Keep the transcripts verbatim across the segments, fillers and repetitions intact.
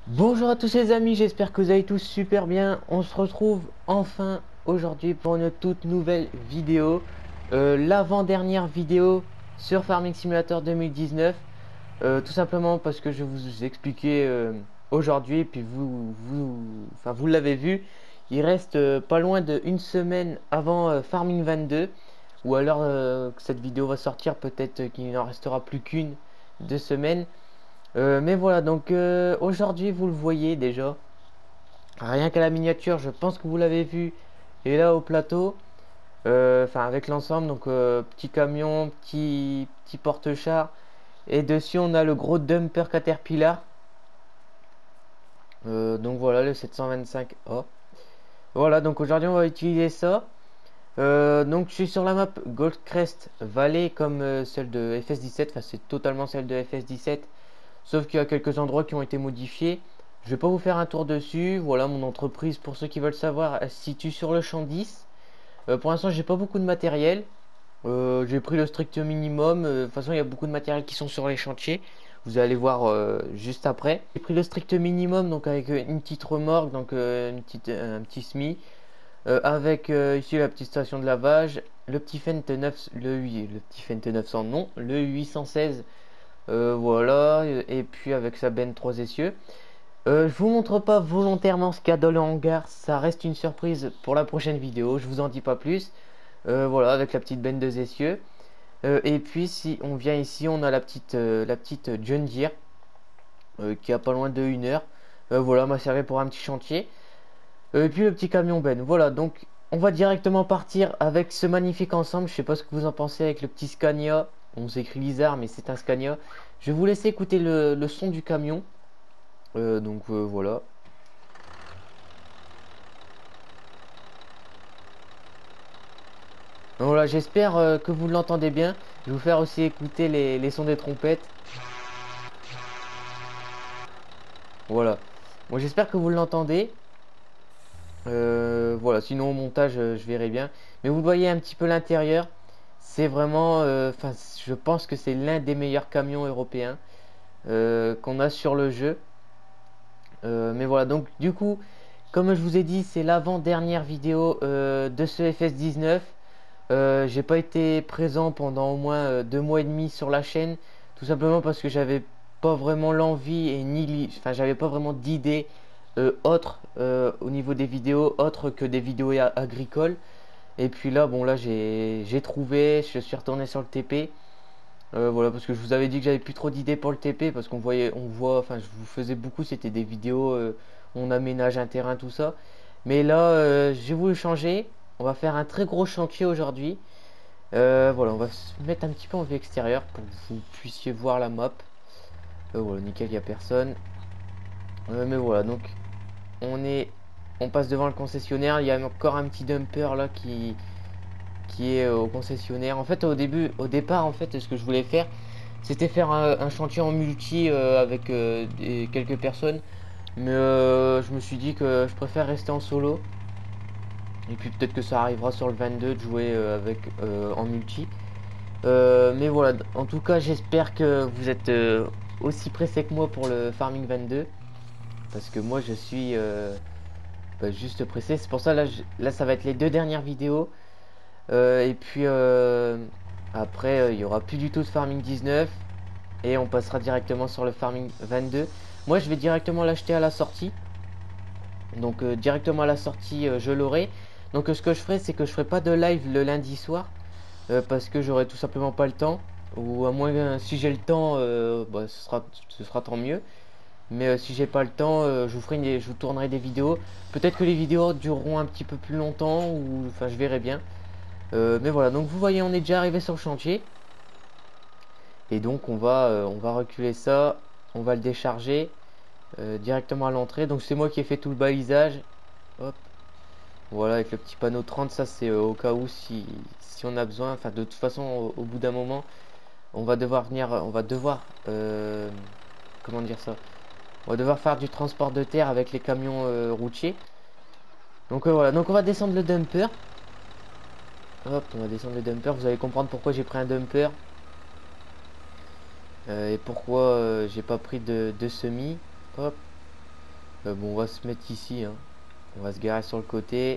Bonjour à tous les amis, j'espère que vous allez tous super bien. On se retrouve enfin aujourd'hui pour une toute nouvelle vidéo. Euh, L'avant-dernière vidéo sur Farming Simulator deux mille dix-neuf. Euh, tout simplement parce que je vais vous expliquer euh, aujourd'hui, puis vous, vous, enfin, vous l'avez vu, il reste euh, pas loin d'une semaine avant euh, Farming vingt-deux. Ou alors euh, que cette vidéo va sortir, peut-être qu'il n'en restera plus qu'une, deux semaines. Euh, mais voilà, donc euh, aujourd'hui vous le voyez déjà, rien qu'à la miniature, je pense que vous l'avez vu, et là au plateau, euh, enfin avec l'ensemble, donc euh, petit camion, petit, petit porte-char, et dessus on a le gros dumper Caterpillar. Euh, donc voilà, le sept cent vingt-cinq A. Voilà, donc aujourd'hui on va utiliser ça. Euh, donc je suis sur la map Goldcrest Valley comme euh, celle de F S dix-sept, enfin c'est totalement celle de F S dix-sept. Sauf qu'il y a quelques endroits qui ont été modifiés. Je vais pas vous faire un tour dessus. Voilà, mon entreprise, pour ceux qui veulent savoir, elle se situe sur le champ dix. Euh, pour l'instant, j'ai pas beaucoup de matériel. Euh, j'ai pris le strict minimum. Euh, de toute façon, il y a beaucoup de matériel qui sont sur les chantiers. Vous allez voir euh, juste après. J'ai pris le strict minimum, donc avec euh, une petite remorque, donc euh, une petite, un petit S M I. Euh, avec euh, ici la petite station de lavage. Le petit Fent neuf, le, le petit Fent neuf cents, non, le huit cent seize. Euh, voilà, et puis avec sa benne trois essieux. Euh, je vous montre pas volontairement ce qu'il y a dans le hangar, ça reste une surprise pour la prochaine vidéo, je vous en dis pas plus. Euh, voilà, avec la petite benne deux essieux. Euh, et puis si on vient ici, on a la petite, euh, la petite John Deere euh, qui a pas loin de une heure. Euh, voilà, m'a servi pour un petit chantier. Euh, et puis le petit camion benne. Voilà, donc on va directement partir avec ce magnifique ensemble. Je sais pas ce que vous en pensez avec le petit Scania. On s'écrit Lizard, mais c'est un Scania. Je vais vous laisser écouter le, le son du camion. Euh, donc euh, voilà. Donc, voilà, j'espère euh, que vous l'entendez bien. Je vais vous faire aussi écouter les, les sons des trompettes. Voilà. Bon, j'espère que vous l'entendez. Euh, voilà, sinon au montage, euh, je verrai bien. Mais vous voyez un petit peu l'intérieur. C'est vraiment, euh, enfin, je pense que c'est l'un des meilleurs camions européens euh, qu'on a sur le jeu. Euh, mais voilà, donc du coup, comme je vous ai dit, c'est l'avant-dernière vidéo euh, de ce F S dix-neuf. Euh, j'ai pas été présent pendant au moins euh, deux mois et demi sur la chaîne, tout simplement parce que j'avais pas vraiment l'envie et ni, enfin, j'avais pas vraiment d'idées euh, autres euh, au niveau des vidéos, autres que des vidéos agricoles. Et puis là, bon là, j'ai j'ai trouvé, je suis retourné sur le T P. Euh, voilà, parce que je vous avais dit que j'avais plus trop d'idées pour le T P, parce qu'on voyait, on voit, enfin, je vous faisais beaucoup, c'était des vidéos, euh, on aménage un terrain, tout ça. Mais là, euh, j'ai voulu changer. On va faire un très gros chantier aujourd'hui. Euh, voilà, on va se mettre un petit peu en vue extérieure pour que vous puissiez voir la map. Euh, voilà, nickel, il n'y a personne. Euh, mais voilà, donc on est, on passe devant le concessionnaire. Il y a encore un petit dumper là qui, qui est au concessionnaire. En fait, au début, au départ, en fait, ce que je voulais faire, c'était faire un, un chantier en multi euh, avec euh, des, quelques personnes. Mais euh, je me suis dit que je préfère rester en solo. Et puis peut-être que ça arrivera sur le vingt-deux de jouer euh, avec euh, en multi. Euh, mais voilà, en tout cas, j'espère que vous êtes euh, aussi pressé que moi pour le Farming vingt-deux. Parce que moi, je suis euh, bah, juste pressé. C'est pour ça, là, je- là, ça va être les deux dernières vidéos. Euh, et puis euh, après, euh, il y aura plus du tout de Farming dix-neuf. Et on passera directement sur le Farming vingt-deux. Moi, je vais directement l'acheter à la sortie. Donc euh, directement à la sortie, euh, je l'aurai. Donc euh, ce que je ferai, c'est que je ferai pas de live le lundi soir. Euh, parce que j'aurai tout simplement pas le temps. Ou à moins, euh, si j'ai le temps, euh, bah, ce sera, ce sera tant mieux. Mais euh, si j'ai pas le temps, euh, je vous ferai une- je vous tournerai des vidéos. Peut-être que les vidéos dureront un petit peu plus longtemps, ou enfin je verrai bien. Euh, mais voilà, donc vous voyez, on est déjà arrivé sur le chantier. Et donc on va, euh, on va reculer ça, on va le décharger euh, directement à l'entrée. Donc c'est moi qui ai fait tout le balisage. Hop, voilà, avec le petit panneau trente, ça c'est euh, au cas où si, si on a besoin. Enfin de toute façon, au, au bout d'un moment, on va devoir venir, on va devoir, euh, comment dire ça, on va devoir faire du transport de terre avec les camions euh, routiers. Donc euh, voilà, donc on va descendre le dumper. Hop, on va descendre le dumper. Vous allez comprendre pourquoi j'ai pris un dumper euh, et pourquoi euh, j'ai pas pris de, de semi. Hop. Euh, bon, on va se mettre ici, hein. On va se garer sur le côté.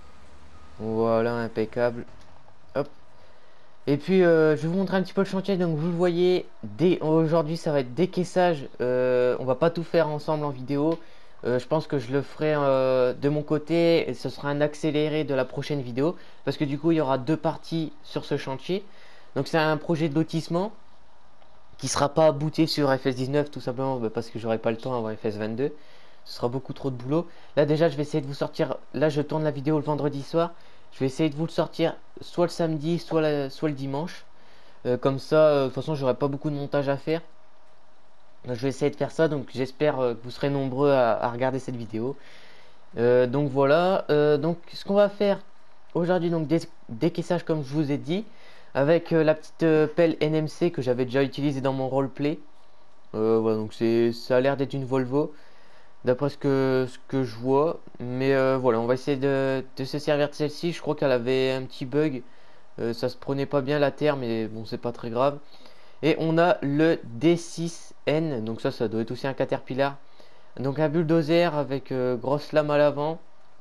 Voilà, impeccable. Hop. Et puis euh, je vais vous montrer un petit peu le chantier. Donc vous le voyez, dès aujourd'hui ça va être décaissage. Euh, on va pas tout faire ensemble en vidéo. Euh, je pense que je le ferai euh, de mon côté et ce sera un accéléré de la prochaine vidéo parce que du coup il y aura deux parties sur ce chantier. Donc c'est un projet de lotissement qui sera pas abouti sur F S dix-neuf tout simplement bah, parce que j'aurai pas le temps avant F S vingt-deux. Ce sera beaucoup trop de boulot. Là déjà je vais essayer de vous sortir. Là je tourne la vidéo le vendredi soir. Je vais essayer de vous le sortir soit le samedi, soit, la, soit le dimanche. Euh, comme ça, euh, de toute façon, j'aurai pas beaucoup de montage à faire. Donc, je vais essayer de faire ça. Donc, j'espère euh, que vous serez nombreux à, à regarder cette vidéo. Euh, donc, voilà. Euh, donc, ce qu'on va faire aujourd'hui, donc dé décaissage, comme je vous ai dit, avec euh, la petite euh, pelle N M C que j'avais déjà utilisée dans mon roleplay. Euh, voilà, donc c'est, ça a l'air d'être une Volvo. D'après ce que, ce que je vois. Mais euh, voilà, on va essayer de, de se servir de celle-ci. Je crois qu'elle avait un petit bug. Euh, ça se prenait pas bien la terre, mais bon, c'est pas très grave. Et on a le D six N. Donc ça, ça doit être aussi un Caterpillar. Donc un bulldozer avec euh, grosse lame à l'avant.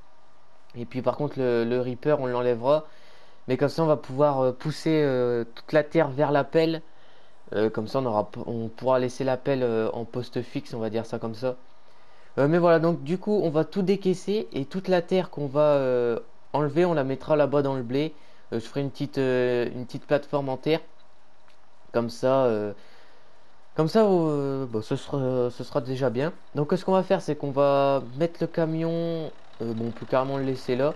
Et puis par contre, le, le Reaper, on l'enlèvera. Mais comme ça, on va pouvoir euh, pousser euh, toute la terre vers la pelle. Euh, comme ça, on, aura, on pourra laisser la pelle euh, en poste fixe, on va dire ça comme ça. Euh, mais voilà, donc du coup, on va tout décaisser et toute la terre qu'on va euh, enlever, on la mettra là-bas dans le blé. Euh, je ferai une petite, euh, une petite plateforme en terre. Comme ça, euh, comme ça euh, bah, ce sera, ce sera déjà bien. Donc ce qu'on va faire, c'est qu'on va mettre le camion. Euh, bon, on peut carrément le laisser là.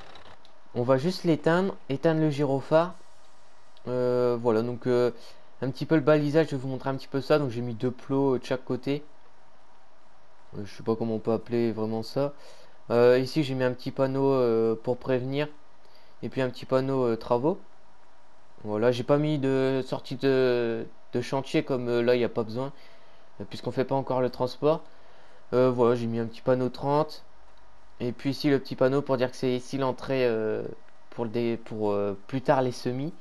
On va juste l'éteindre, éteindre le gyrophare. Euh, voilà, donc euh, un petit peu le balisage, je vais vous montrer un petit peu ça. Donc j'ai mis deux plots de chaque côté. Euh, je sais pas comment on peut appeler vraiment ça. Euh, ici j'ai mis un petit panneau euh, pour prévenir. Et puis un petit panneau euh, travaux. Voilà, j'ai pas mis de sortie de, de chantier comme euh, là il n'y a pas besoin. euh, Puisqu'on fait pas encore le transport. Euh, voilà, j'ai mis un petit panneau trente. Et puis ici le petit panneau pour dire que c'est ici l'entrée euh, pour, le dé, pour euh, plus tard les semis.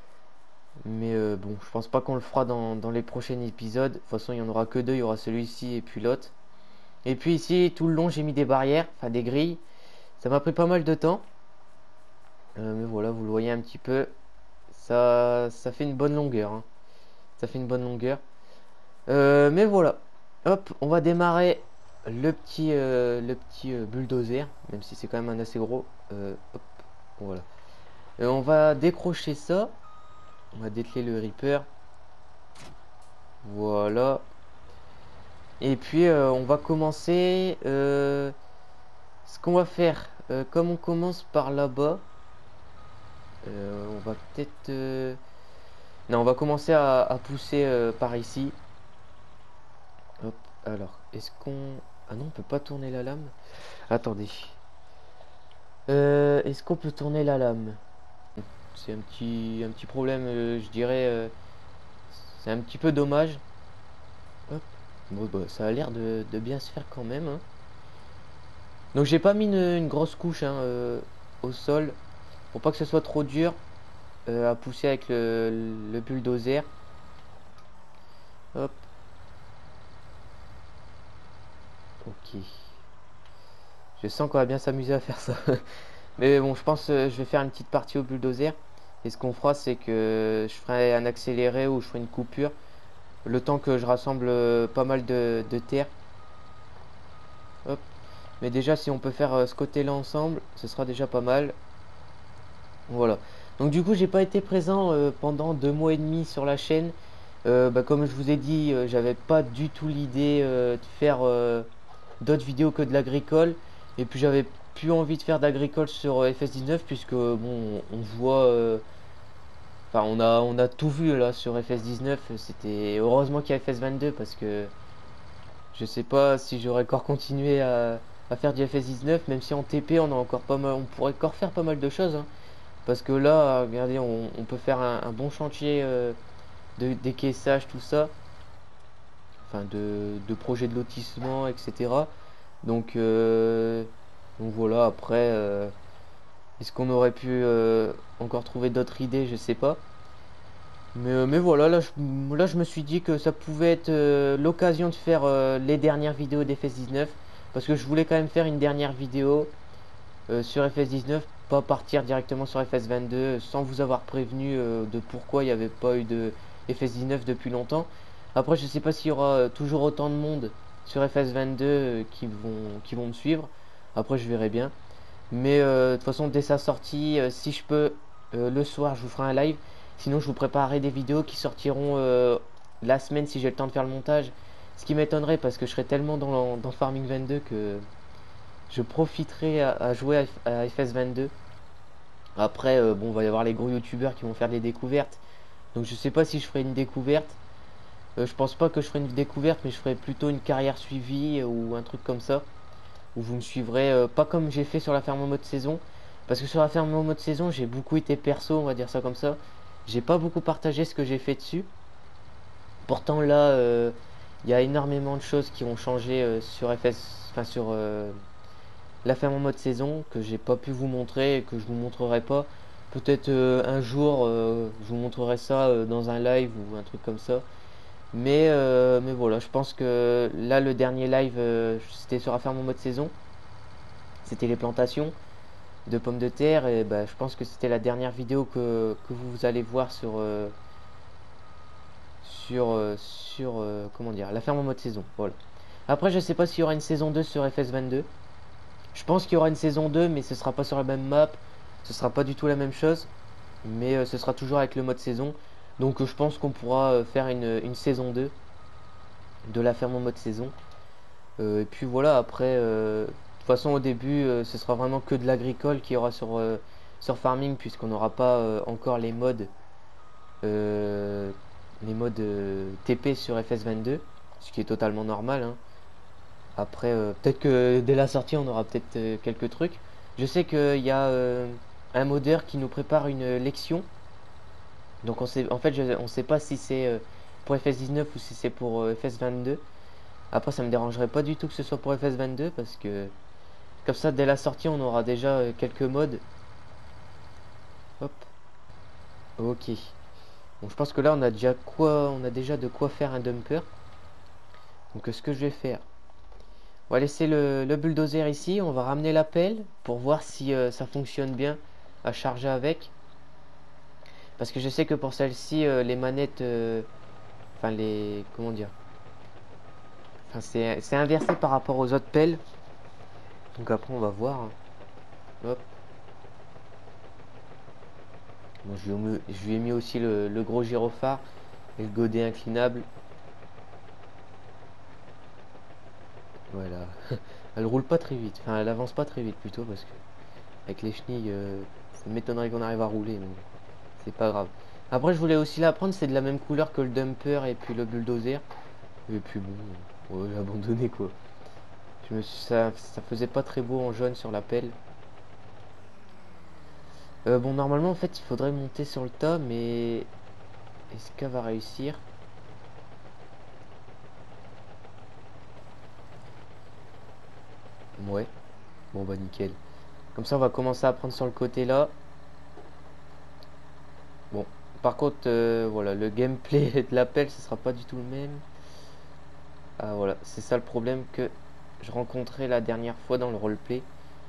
Mais euh, bon, je pense pas qu'on le fera dans, dans les prochains épisodes. De toute façon, il y en aura que deux. Il y aura celui-ci et puis l'autre. Et puis ici, tout le long, j'ai mis des barrières, enfin des grilles. Ça m'a pris pas mal de temps. Euh, mais voilà, vous le voyez un petit peu. Ça, ça fait une bonne longueur. Hein. Ça fait une bonne longueur. Euh, mais voilà. Hop, on va démarrer le petit, euh, le petit euh, bulldozer. Même si c'est quand même un assez gros. Euh, hop, voilà. Et on va décrocher ça. On va dételer le Reaper. Voilà. Et puis euh, on va commencer. Euh, ce qu'on va faire, euh, comme on commence par là-bas, euh, on va peut-être. Euh... Non, on va commencer à, à pousser euh, par ici. Hop. Alors, est-ce qu'on. Ah non, on peut pas tourner la lame. Attendez. Euh, est-ce qu'on peut tourner la lame? C'est un petit, un petit problème, euh, je dirais. Euh, c'est un petit peu dommage. Hop. Bon, bah, ça a l'air de, de bien se faire quand même. Hein. Donc j'ai pas mis une, une grosse couche hein, euh, au sol pour pas que ce soit trop dur euh, à pousser avec le, le bulldozer. Hop. Ok. Je sens qu'on va bien s'amuser à faire ça. Mais bon, je pense que euh, je vais faire une petite partie au bulldozer. Et ce qu'on fera, c'est que je ferai un accéléré ou je ferai une coupure. Le temps que je rassemble euh, pas mal de, de terre. Hop. Mais déjà, si on peut faire euh, ce côté-là ensemble, ce sera déjà pas mal. Voilà. Donc du coup, j'ai pas été présent euh, pendant deux mois et demi sur la chaîne. Euh, bah, comme je vous ai dit, euh, j'avais pas du tout l'idée euh, de faire euh, d'autres vidéos que de l'agricole. Et puis j'avais plus envie de faire d'agricole sur euh, F S dix-neuf puisque bon, on voit, euh, enfin on a on a tout vu là sur F S dix-neuf. C'était heureusement qu'il y a F S vingt-deux parce que je sais pas si j'aurais encore continué à, à faire du F S dix-neuf, même si en T P on a encore pas mal, on pourrait encore faire pas mal de choses. Hein. Parce que là, regardez, on, on peut faire un, un bon chantier euh, de décaissage, tout ça. Enfin, de, de projet de lotissement, et cetera. Donc, euh, donc voilà, après, euh, est-ce qu'on aurait pu euh, encore trouver d'autres idées? Je sais pas. Mais, euh, mais voilà, là je, là je me suis dit que ça pouvait être euh, l'occasion de faire euh, les dernières vidéos d'F S dix-neuf. parce que je voulais quand même faire une dernière vidéo euh, sur F S dix-neuf, pas partir directement sur F S vingt-deux sans vous avoir prévenu euh, de pourquoi il n'y avait pas eu de F S dix-neuf depuis longtemps. Après, je sais pas s'il y aura euh, toujours autant de monde sur F S vingt-deux euh, qui vont qui vont me suivre. Après, je verrai bien. Mais euh, de toute façon, dès sa sortie, euh, si je peux, euh, le soir, je vous ferai un live. Sinon, je vous préparerai des vidéos qui sortiront euh, la semaine si j'ai le temps de faire le montage. Ce qui m'étonnerait parce que je serai tellement dans, dans Farming vingt-deux que je profiterai à, à jouer à, à F S vingt-deux. Après, euh, bon, il va y avoir les gros youtubeurs qui vont faire des découvertes. Donc, je sais pas si je ferai une découverte. Euh, je pense pas que je ferai une découverte, mais je ferai plutôt une carrière suivie euh, ou un truc comme ça. Où vous me suivrez, euh, pas comme j'ai fait sur la ferme en mode saison. Parce que sur la ferme en mode saison, j'ai beaucoup été perso, on va dire ça comme ça. J'ai pas beaucoup partagé ce que j'ai fait dessus. Pourtant là, il euh, y a énormément de choses qui ont changé euh, sur F S, enfin sur euh, la ferme en mode saison, que j'ai pas pu vous montrer et que je vous montrerai pas. Peut-être euh, un jour, euh, je vous montrerai ça euh, dans un live ou un truc comme ça. Mais, euh, mais voilà, je pense que là, le dernier live, euh, c'était sur la ferme en mode saison. C'était les plantations de pommes de terre. Et bah, je pense que c'était la dernière vidéo que, que vous allez voir sur, euh, sur, euh, sur euh, comment dire, la ferme en mode saison. Voilà. Après, je sais pas s'il y aura une saison deux sur F S vingt-deux. Je pense qu'il y aura une saison deux, mais ce sera pas sur la même map. Ce sera pas du tout la même chose. Mais euh, ce sera toujours avec le mode saison. Donc euh, je pense qu'on pourra euh, faire une, une saison deux de la ferme en mode saison. Euh, et puis voilà, après, euh, de toute façon au début, euh, ce sera vraiment que de l'agricole qu'il y aura sur, euh, sur Farming, puisqu'on n'aura pas euh, encore les modes, euh, les modes euh, T P sur F S vingt-deux, ce qui est totalement normal, hein. Après, euh, peut-être que dès la sortie, on aura peut-être euh, quelques trucs. Je sais qu'il y a euh, un modeur qui nous prépare une lection. Donc on sait, en fait, je, on sait pas si c'est euh, pour F S dix-neuf ou si c'est pour euh, F S vingt-deux. Après, ça me dérangerait pas du tout que ce soit pour F S vingt-deux parce que comme ça, dès la sortie, on aura déjà euh, quelques modes. Hop. Ok. Bon, je pense que là, on a déjà quoi, on a déjà de quoi faire un dumper. Donc, ce que je vais faire, on va laisser le, le bulldozer ici. On va ramener la pelle pour voir si euh, ça fonctionne bien à charger avec. Parce que je sais que pour celle-ci, euh, les manettes, euh, enfin les, comment dire, enfin c'est c'est inversé par rapport aux autres pelles. Donc après, on va voir, hein. Hop. Bon, je, lui ai mis, je lui ai mis aussi le, le gros gyrophare et le godet inclinable. Voilà. Elle roule pas très vite. Enfin, elle avance pas très vite plutôt parce que avec les chenilles, euh, ça m'étonnerait qu'on arrive à rouler, mais c'est pas grave. Après, je voulais aussi la prendre. C'est de la même couleur que le dumper et puis le bulldozer. Et puis bon, ouais, j'ai abandonné quoi. Je me suis, ça, ça faisait pas très beau en jaune sur la pelle. Euh, bon, normalement, en fait, il faudrait monter sur le tas, mais est-ce qu'elle va réussir? Ouais. Bon, bah, nickel. Comme ça, on va commencer à prendre sur le côté là. Bon, par contre, euh, voilà, le gameplay de l'appel, ce sera pas du tout le même. Ah, voilà, c'est ça le problème que je rencontrais la dernière fois dans le roleplay.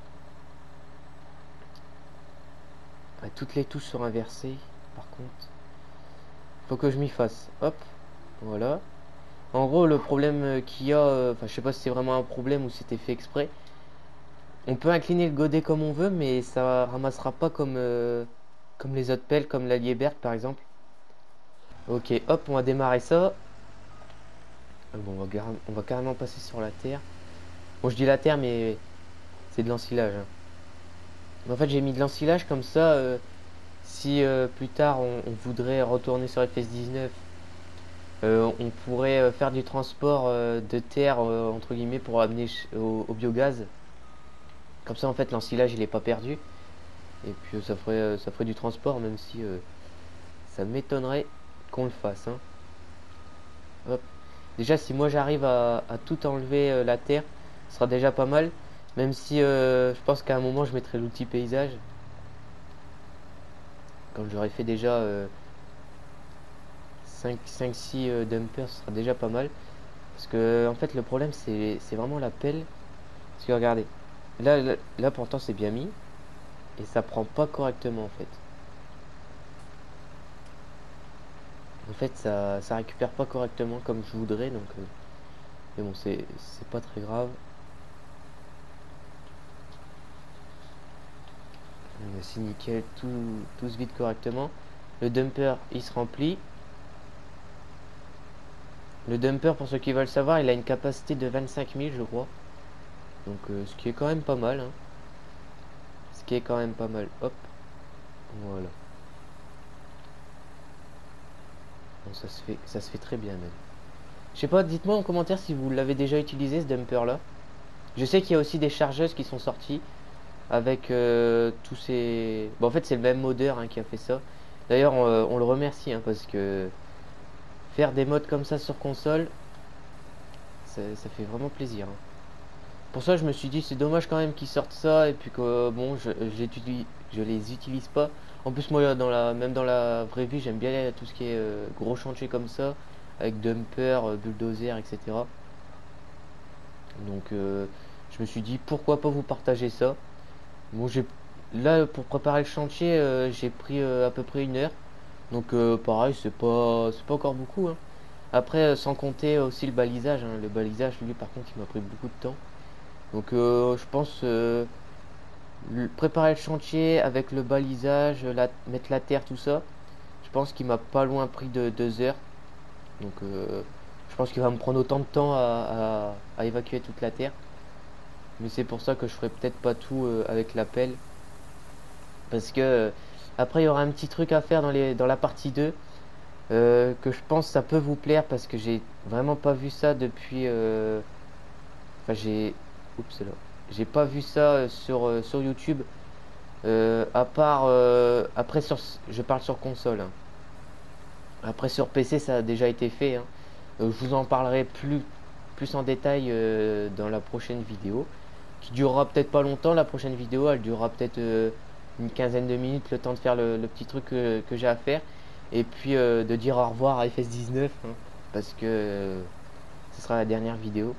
Ah, toutes les touches sont inversées, par contre. Faut que je m'y fasse. Hop, voilà. En gros, le problème euh, qu'il y a, euh, enfin, je sais pas si c'est vraiment un problème ou si c'était fait exprès. On peut incliner le godet comme on veut, mais ça ramassera pas comme, euh, comme les autres pelles, comme la Lieberg par exemple. Ok, hop, on va démarrer ça. Ah bon, on va, on va carrément passer sur la terre. Bon, je dis la terre, mais c'est de l'ensilage, hein. En fait, j'ai mis de l'ensilage comme ça. Euh, si euh, plus tard on, on voudrait retourner sur F S dix-neuf, euh, on pourrait euh, faire du transport euh, de terre euh, entre guillemets pour amener au, au biogaz. Comme ça, en fait, l'ensilage il est pas perdu. Et puis euh, ça ferait, euh, ça ferait du transport, même si euh, ça m'étonnerait qu'on le fasse, hein. Hop. Déjà, si moi j'arrive à, à tout enlever euh, la terre, ce sera déjà pas mal. Même si euh, je pense qu'à un moment je mettrai l'outil paysage. Quand j'aurai fait déjà euh, cinq six euh, dumpers, ce sera déjà pas mal. Parce que en fait le problème c'est vraiment la pelle. Parce que regardez, là, là, là pourtant c'est bien mis. Et ça prend pas correctement en fait. En fait ça, ça récupère pas correctement comme je voudrais. Donc euh, mais bon, c'est c'est pas très grave. C'est nickel, tout, tout se vide correctement. Le dumper il se remplit. Le dumper, pour ceux qui veulent savoir, il a une capacité de vingt-cinq mille je crois. Donc euh, ce qui est quand même pas mal hein. Ce qui est quand même pas mal. Hop, voilà. Bon, ça se fait, ça se fait très bien même. Je sais pas, dites-moi en commentaire si vous l'avez déjà utilisé ce dumper là. Je sais qu'il y a aussi des chargeuses qui sont sorties avec euh, tous ces... Bon, en fait c'est le même modeur hein, qui a fait ça. D'ailleurs on, on le remercie hein, parce que faire des mods comme ça sur console, ça, ça fait vraiment plaisir hein. Pour ça je me suis dit c'est dommage quand même qu'ils sortent ça et puis que bon je, je, je les utilise pas. En plus moi dans la, même dans la vraie vie j'aime bien tout ce qui est euh, gros chantier comme ça avec dumper, euh, bulldozer et cetera. Donc euh, je me suis dit pourquoi pas vous partager ça. Bon j'ai là pour préparer le chantier euh, j'ai pris euh, à peu près une heure. Donc euh, pareil c'est pas c'est pas encore beaucoup hein. Après euh, sans compter aussi le balisage hein. Le balisage lui par contre il m'a pris beaucoup de temps. Donc euh, je pense euh, le- préparer le chantier avec le balisage, la, mettre la terre, tout ça. Je pense qu'il m'a pas loin pris de deux heures. Donc euh, je pense qu'il va me prendre autant de temps à, à- à évacuer toute la terre. Mais c'est pour ça que je ferai peut-être pas tout euh, avec la pelle. Parce que euh, après il y aura un petit truc à faire dans, les, dans la partie deux. euh, que je pense ça peut vous plaire parce que j'ai vraiment pas vu ça depuis... euh, Enfin j'ai... Oups c'est là. J'ai pas vu ça euh, sur, euh, sur YouTube. Euh, à part euh, après sur je parle sur console hein. Après sur P C ça a déjà été fait hein. Euh, je vous en parlerai plus plus en détail euh, dans la prochaine vidéo qui durera peut-être pas longtemps. La prochaine vidéo elle durera peut-être euh, une quinzaine de minutes, le temps de faire le, le petit truc que, que j'ai à faire et puis euh, de dire au revoir à F S dix-neuf hein, parce que euh, ce sera la dernière vidéo.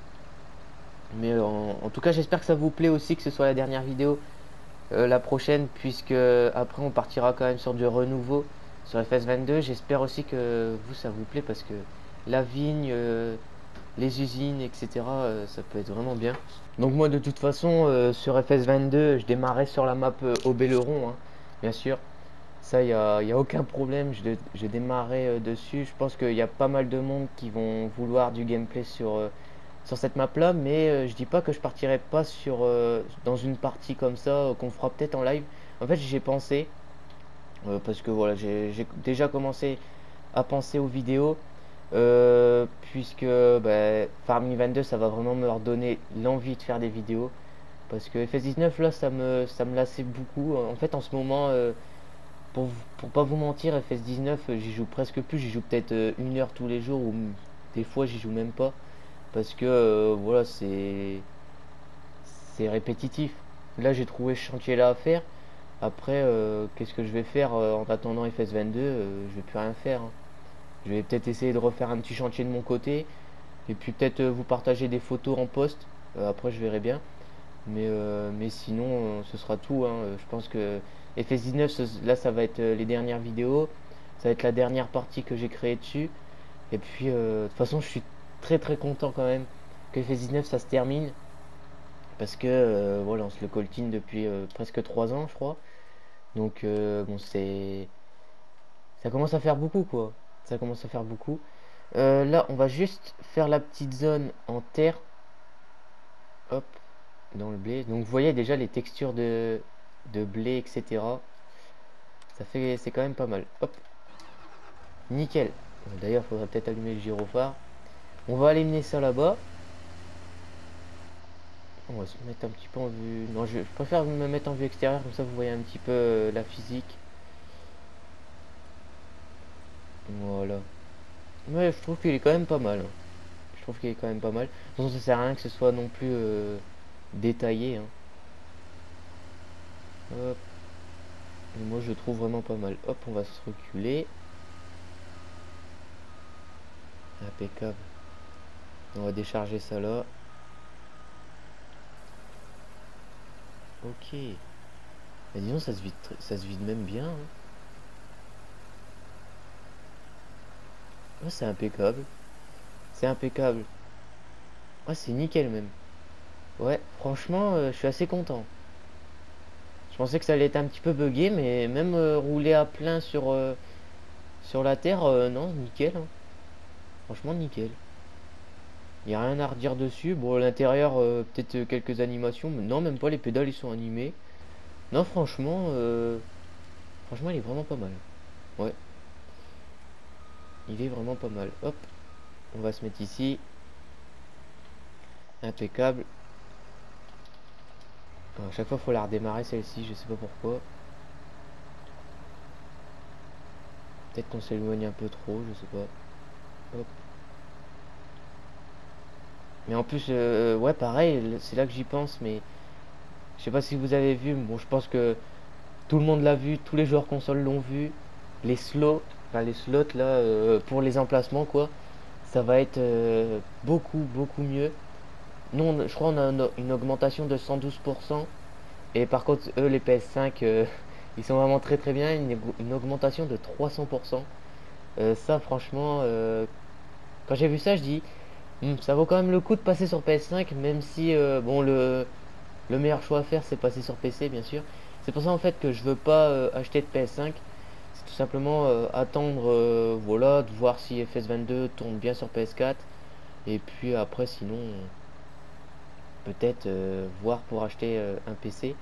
Mais en, en tout cas j'espère que ça vous plaît aussi, que ce soit la dernière vidéo euh, la prochaine, puisque après on partira quand même sur du renouveau sur F S vingt-deux. J'espère aussi que vous ça vous plaît parce que la vigne, euh, les usines, et cetera euh, ça peut être vraiment bien. Donc moi de toute façon euh, sur F S vingt-deux je démarrais sur la map euh, au Belleron hein, bien sûr. Ça, il n'y a, y a aucun problème, je, je démarrais euh, dessus. Je pense qu'il y a pas mal de monde qui vont vouloir du gameplay sur, euh, sur cette map là, mais euh, je dis pas que je partirai pas sur, euh, dans une partie comme ça, euh, qu'on fera peut-être en live. En fait, j'y ai pensé, euh, parce que voilà, j'ai j'ai déjà commencé à penser aux vidéos, euh, puisque bah, Farming vingt-deux, ça va vraiment me redonner l'envie de faire des vidéos. Parce que F S dix-neuf, là, ça me, ça me lassait beaucoup. En fait, en ce moment... euh, pour, pour pas vous mentir, F S dix-neuf, euh, j'y joue presque plus. J'y joue peut-être euh, une heure tous les jours ou des fois j'y joue même pas. Parce que euh, voilà, c'est c'est répétitif. Là, j'ai trouvé ce chantier là à faire. Après, euh, qu'est-ce que je vais faire euh, en attendant F S vingt-deux euh, Je vais plus rien faire hein. Je vais peut-être essayer de refaire un petit chantier de mon côté. Et puis peut-être euh, vous partager des photos en post. Euh, après, je verrai bien. Mais, euh, mais sinon, euh, ce sera tout hein. Euh, Je pense que F S dix-neuf, ce- là, ça va être euh, les dernières vidéos. Ça va être la dernière partie que j'ai créée dessus. Et puis, euh, de toute façon, je suis très très content quand même que F S dix-neuf, ça se termine. Parce que, euh, voilà, on se le coltine depuis euh, presque trois ans, je crois. Donc, euh, bon, c'est... Ça commence à faire beaucoup, quoi. Ça commence à faire beaucoup. Euh, là, on va juste faire la petite zone en terre. Hop, dans le blé. Donc vous voyez déjà les textures de, de blé, et cetera. Ça fait, c'est quand même pas mal. Hop, nickel. D'ailleurs, il faudrait peut-être allumer le gyrophare. On va aller mener ça là-bas. On va se mettre un petit peu en vue. Non, je, je préfère me mettre en vue extérieure, comme ça vous voyez un petit peu euh, la physique. Voilà. Mais je trouve qu'il est quand même pas mal, hein. Je trouve qu'il est quand même pas mal. De toute façon, ça sert à rien que ce soit non plus euh, détaillé, hein. Hop. Et moi, je le trouve vraiment pas mal. Hop, on va se reculer. Impeccable. On va décharger ça là. Ok. Mais disons, ça se vide, ça se vide même bien. Hein. Ouais, c'est impeccable. C'est impeccable. Ouais, c'est nickel même. Ouais, franchement, euh, je suis assez content. Je pensais que ça allait être un petit peu buggé, mais même euh, rouler à plein sur, euh, sur la terre, euh, non, nickel. Hein. Franchement, nickel. Il n'y a rien à redire dessus. Bon, l'intérieur, euh, peut-être euh, quelques animations, mais non, même pas, les pédales, ils sont animés. Non, franchement, euh, franchement, il est vraiment pas mal. Ouais, il est vraiment pas mal. Hop, on va se mettre ici. Impeccable. Alors, à chaque fois, il faut la redémarrer celle-ci, je sais pas pourquoi. Peut-être qu'on s'éloigne un peu trop, je sais pas. Hop. Mais en plus, euh, ouais, pareil, c'est là que j'y pense, mais je sais pas si vous avez vu. Bon, je pense que tout le monde l'a vu, tous les joueurs console l'ont vu. Les slots, enfin les slots là, euh, pour les emplacements, quoi, ça va être euh, beaucoup, beaucoup mieux. Nous, on- je crois qu'on a une, une augmentation de cent douze pour cent. Et par contre, eux, les P S cinq, euh, ils sont vraiment très très bien. Une, une augmentation de trois cents pour cent. Euh, ça, franchement, euh, quand j'ai vu ça, je dis, hmm, ça vaut quand même le coup de passer sur P S cinq, même si, euh, bon, le, le meilleur choix à faire, c'est passer sur P C, bien sûr. C'est pour ça, en fait, que je veux pas euh, acheter de P S cinq. C'est tout simplement euh, attendre, euh, voilà, de voir si F S vingt-deux tourne bien sur P S quatre. Et puis après, sinon, peut-être euh, voir pour acheter euh, un P C.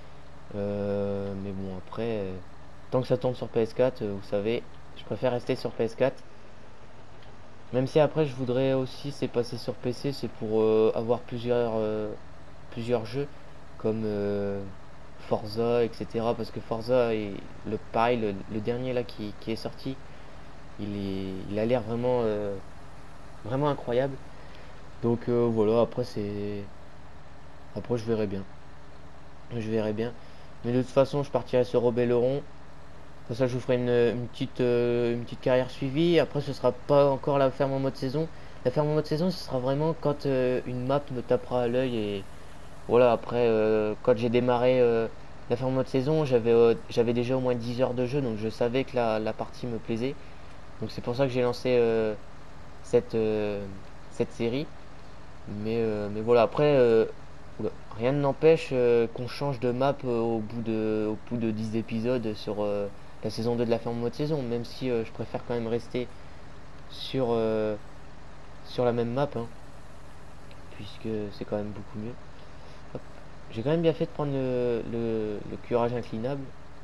Euh, mais bon, après, euh, tant que ça tourne sur P S quatre, euh, vous savez, je préfère rester sur P S quatre. Même si après, je voudrais aussi, c'est passer sur P C, c'est pour euh, avoir plusieurs, euh, plusieurs jeux, comme euh, Forza, et cetera. Parce que Forza, est, le, pareil, le, le dernier là qui, qui est sorti, il, est, il a l'air vraiment, euh, vraiment incroyable. Donc euh, voilà, après, c'est. Après, je verrai bien. Je verrai bien. Mais de toute façon, je partirai sur Robelleron. Pour ça, je vous ferai une, une petite, euh, une petite carrière suivie. Après, ce sera pas encore la ferme en mode saison. La ferme en mode saison, ce sera vraiment quand euh, une map me tapera à l'œil. Et voilà, après, euh, quand j'ai démarré euh, la ferme en mode saison, j'avais euh, j'avais déjà au moins dix heures de jeu. Donc, je savais que la, la partie me plaisait. Donc, c'est pour ça que j'ai lancé euh, cette, euh, cette série. Mais, euh, mais voilà, après, euh, oula, rien ne n'empêche euh, qu'on change de map euh, au bout de, au bout de dix épisodes sur euh, la saison deux de la ferme mode saison, même si euh, je préfère quand même rester sur, euh, sur la même map, hein, puisque c'est quand même beaucoup mieux. Hop. J'ai quand même bien fait de prendre le, le, le curage inclinable.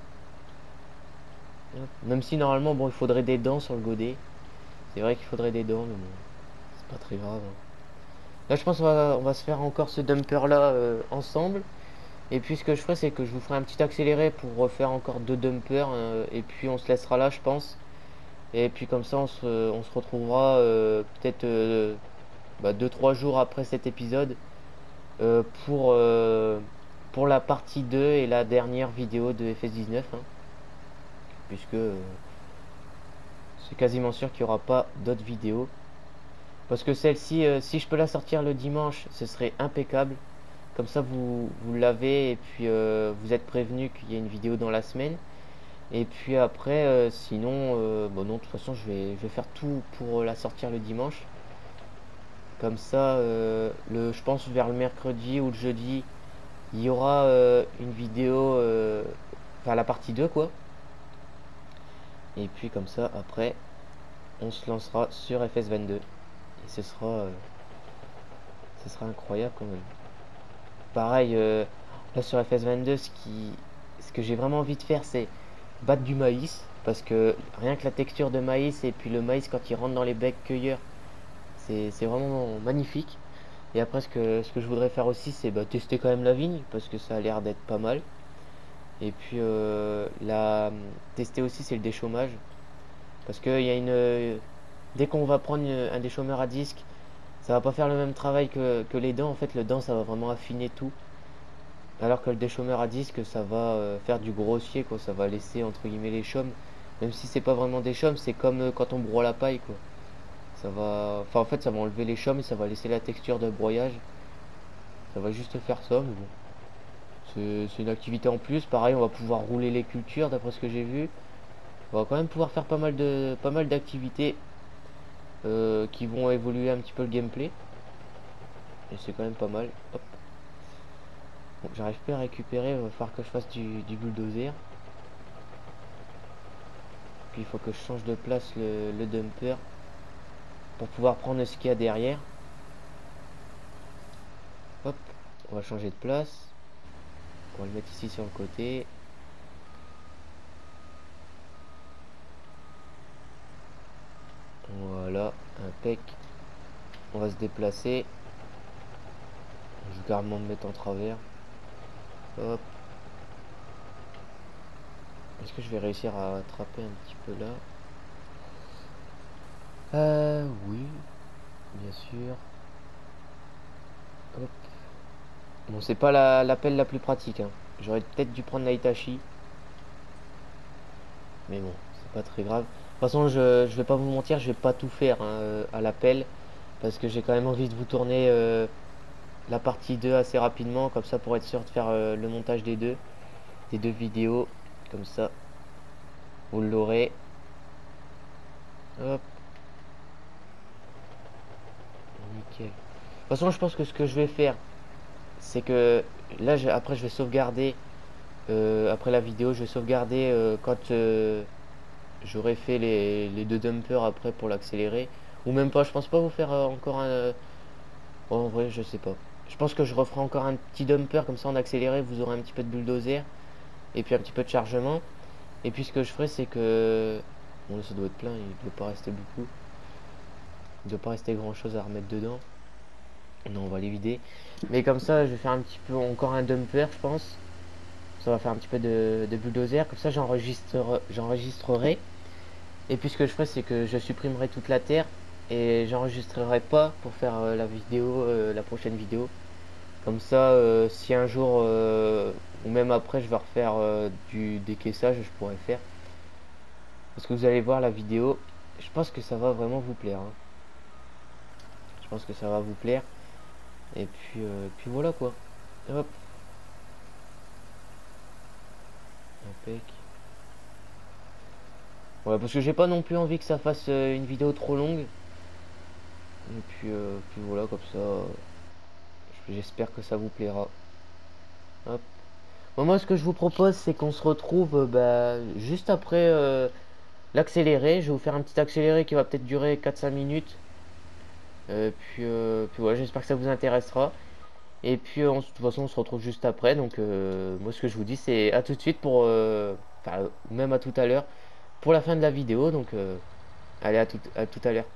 Hop. Même si normalement, bon, il faudrait des dents sur le godet. C'est vrai qu'il faudrait des dents, mais bon, c'est pas très grave. Hein. Là, je pense qu'on va, on va se faire encore ce dumper là euh, ensemble. Et puis ce que je ferai, c'est que je vous ferai un petit accéléré pour refaire encore deux dumpers. Euh, et puis on se laissera là, je pense. Et puis comme ça, on se, on se retrouvera euh, peut-être euh, bah, deux trois jours après cet épisode euh, pour, euh, pour la partie deux et la dernière vidéo de F S dix-neuf. Hein, puisque euh, c'est quasiment sûr qu'il n'y aura pas d'autres vidéos. Parce que celle-ci, euh, si je peux la sortir le dimanche, ce serait impeccable. Comme ça, vous, vous l'avez et puis euh, vous êtes prévenu qu'il y a une vidéo dans la semaine. Et puis après, euh, sinon, euh, bon non, de toute façon, je vais, je vais faire tout pour la sortir le dimanche. Comme ça, euh, le, je pense vers le mercredi ou le jeudi, il y aura euh, une vidéo, euh, enfin la partie deux quoi. Et puis comme ça, après, on se lancera sur F S vingt-deux. Et ce sera, euh, ce sera incroyable quand même. Pareil, euh, là sur F S vingt-deux, ce, qui, ce que j'ai vraiment envie de faire, c'est battre du maïs. Parce que rien que la texture de maïs et puis le maïs quand il rentre dans les becs cueilleurs, c'est vraiment magnifique. Et après, ce que, ce que je voudrais faire aussi, c'est bah, tester quand même la vigne, parce que ça a l'air d'être pas mal. Et puis, euh, la, tester aussi, c'est le déchômage. Parce que y a une, dès qu'on va prendre un déchômeur à disque, ça va pas faire le même travail que, que les dents. En fait, le dent, ça va vraiment affiner tout. Alors que le déchômeur à disque, ça va euh, faire du grossier, quoi. Ça va laisser, entre guillemets, les chaumes. Même si c'est pas vraiment des chaumes, c'est comme euh, quand on broie la paille, quoi. Ça va... Enfin, en fait, ça va enlever les chaumes et ça va laisser la texture de broyage. Ça va juste faire ça, mais bon. C'est une activité en plus. Pareil, on va pouvoir rouler les cultures d'après ce que j'ai vu. On va quand même pouvoir faire pas mal de pas mal d'activités euh, qui vont évoluer un petit peu le gameplay. Et c'est quand même pas mal. Hop. Bon, j'arrive plus à récupérer, il va falloir que je fasse du, du bulldozer. Puis il faut que je change de place le, le dumper pour pouvoir prendre ce qu'il y a derrière. Hop, on va changer de place. On va le mettre ici sur le côté. Voilà, impec. On va se déplacer. Je vais carrément me mettre en travers. Hop. Est-ce que je vais réussir à attraper un petit peu là? Euh, oui, bien sûr. Hop. Bon, c'est pas la, la pelle la plus pratique, hein. J'aurais peut-être dû prendre la Hitachi. Mais bon, c'est pas très grave. De toute façon, je, je vais pas vous mentir, je vais pas tout faire hein, à la pelle. Parce que j'ai quand même envie de vous tourner euh, la partie deux assez rapidement. Comme ça, pour être sûr de faire euh, le montage des deux. Des deux vidéos. Comme ça, vous l'aurez. Hop. Nickel. De toute façon, je pense que ce que je vais faire, c'est que là, je, après, je vais sauvegarder. Euh, après la vidéo, je vais sauvegarder euh, quand euh, j'aurai fait les, les deux dumpers après pour l'accélérer. Ou même pas, je pense pas vous faire euh, encore un... Euh... Oh, en vrai, je sais pas. Je pense que je referai encore un petit dumper, comme ça en accéléré, vous aurez un petit peu de bulldozer. Et puis un petit peu de chargement. Et puis ce que je ferai, c'est que... Bon, là, ça doit être plein, il ne doit pas rester beaucoup. Il ne doit pas rester grand chose à remettre dedans. Non, on va les vider. Mais comme ça, je vais faire un petit peu, encore un dumper, je pense. Ça va faire un petit peu de, de bulldozer. Comme ça, j'enregistrerai, j'enregistrerai. Et puis ce que je ferai, c'est que je supprimerai toute la terre. Et j'enregistrerai pas pour faire euh, la vidéo, euh, la prochaine vidéo. Comme ça, euh, si un jour, euh, ou même après, je vais refaire euh, du décaissage, je pourrais faire. Parce que vous allez voir la vidéo. Je pense que ça va vraiment vous plaire. Hein. Je pense que ça va vous plaire. Et puis, euh, puis voilà quoi. Hop. Impec. Ouais, parce que j'ai pas non plus envie que ça fasse euh, une vidéo trop longue. Et puis, euh, puis voilà, comme ça, euh, j'espère que ça vous plaira. Hop. Bon, moi, ce que je vous propose, c'est qu'on se retrouve euh, bah, juste après euh, l'accéléré. Je vais vous faire un petit accéléré qui va peut-être durer quatre cinq minutes. Euh, puis, euh, puis voilà, j'espère que ça vous intéressera. Et puis, on, de toute façon, on se retrouve juste après. Donc, euh, moi, ce que je vous dis, c'est à tout de suite pour... Euh, enfin, même à tout à l'heure. Pour la fin de la vidéo. Donc, euh, allez, à tout, à tout à l'heure.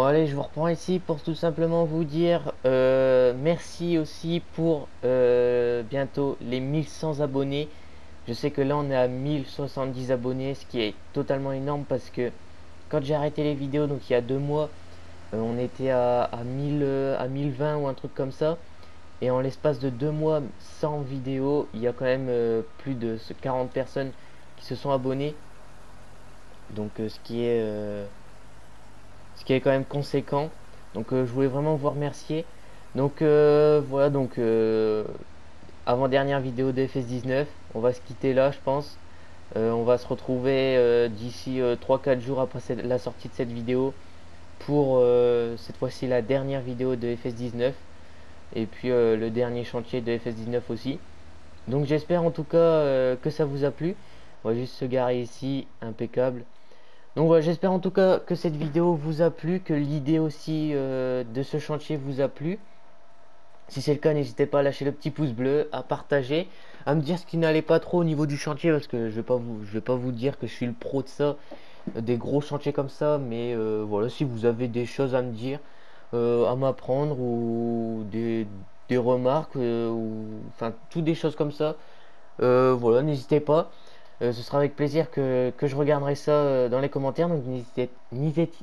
Bon allez, je vous reprends ici pour tout simplement vous dire euh, merci aussi pour euh, bientôt les mille cent abonnés. Je sais que là on est à mille soixante-dix abonnés, ce qui est totalement énorme parce que quand j'ai arrêté les vidéos, donc il y a deux mois, euh, on était à, à mille, euh, à mille vingt ou un truc comme ça. Et en l'espace de deux mois sans vidéo, il y a quand même euh, plus de quarante personnes qui se sont abonnées. Donc euh, ce qui est... euh, ce qui est quand même conséquent. Donc euh, je voulais vraiment vous remercier. Donc euh, voilà, donc euh, avant-dernière vidéo de F S dix-neuf. On va se quitter là, je pense. Euh, on va se retrouver euh, d'ici euh, trois quatre jours après cette, la sortie de cette vidéo pour euh, cette fois-ci la dernière vidéo de F S dix-neuf et puis euh, le dernier chantier de F S dix-neuf aussi. Donc j'espère en tout cas euh, que ça vous a plu. On va juste se garer ici, impeccable. Donc voilà, j'espère en tout cas que cette vidéo vous a plu, que l'idée aussi euh, de ce chantier vous a plu. Si c'est le cas, n'hésitez pas à lâcher le petit pouce bleu, à partager, à me dire ce qui n'allait pas trop au niveau du chantier, parce que je vais pas vous, je vais pas vous dire que je suis le pro de ça, euh, des gros chantiers comme ça, mais euh, voilà, si vous avez des choses à me dire, euh, à m'apprendre ou des, des remarques, euh, ou enfin toutes des choses comme ça, euh, voilà, n'hésitez pas. Euh, ce sera avec plaisir que, que je regarderai ça euh, dans les commentaires. Donc n'hésitez n'hésitez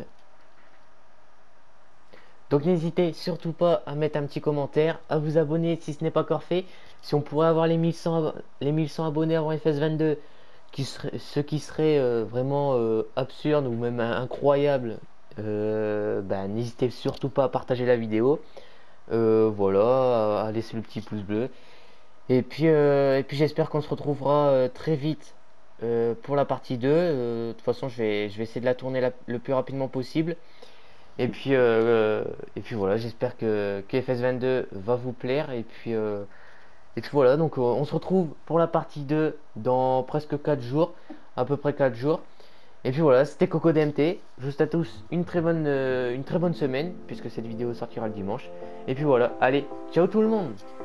donc n'hésitez surtout pas à mettre un petit commentaire, à vous abonner si ce n'est pas encore fait. Si on pourrait avoir les mille cent, les mille cent abonnés avant F S vingt-deux, qui serait, ce qui serait euh, vraiment euh, absurde ou même incroyable, euh, bah, n'hésitez surtout pas à partager la vidéo. Euh, voilà, à laisser le petit pouce bleu. Et puis, euh, et puis j'espère qu'on se retrouvera euh, très vite euh, pour la partie deux. Euh, de toute façon, je vais, je vais essayer de la tourner la- le plus rapidement possible. Et puis, euh, et puis voilà, j'espère que, que F S vingt-deux va vous plaire. Et puis, euh, et puis voilà, donc euh, on se retrouve pour la partie deux dans presque quatre jours, à peu près quatre jours. Et puis voilà, c'était Coco D M T. Je vous souhaite à tous une très bonne, euh, une très bonne semaine, puisque cette vidéo sortira le dimanche. Et puis voilà, allez, ciao tout le monde!